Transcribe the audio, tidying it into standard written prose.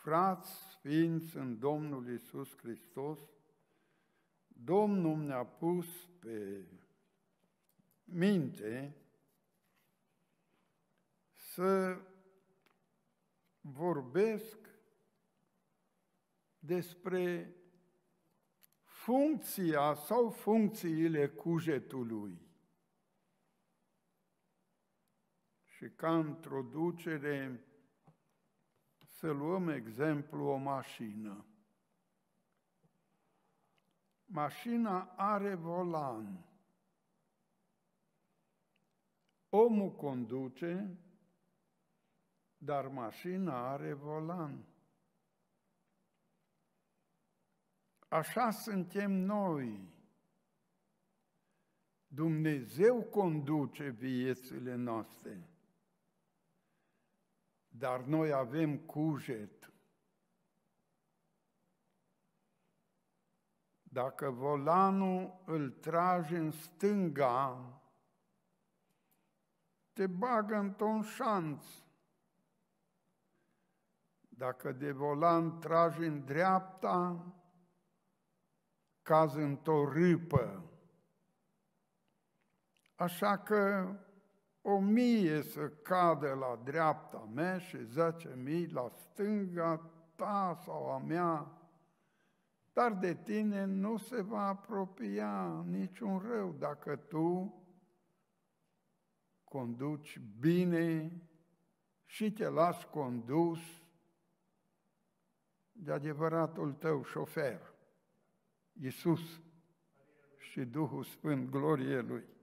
frați sfinți în Domnul Iisus Hristos, Domnul ne-a pus pe minte să vorbesc despre funcția sau funcțiile cugetului. Și ca introducere să luăm exemplu o mașină. Mașina are volan. Omul conduce, dar mașina are volan. Așa suntem noi. Dumnezeu conduce viețile noastre, dar noi avem cuget. Dacă volanul îl tragi în stânga, te bagă într-un șanț. Dacă de volan tragi în dreapta, cazi într-o râpă. Așa că 1000 să cadă la dreapta mea și 10.000 la stânga ta sau a mea, dar de tine nu se va apropia niciun rău dacă tu conduci bine și te lași condus de adevăratul tău șofer, Iisus și Duhul Sfânt, glorie Lui.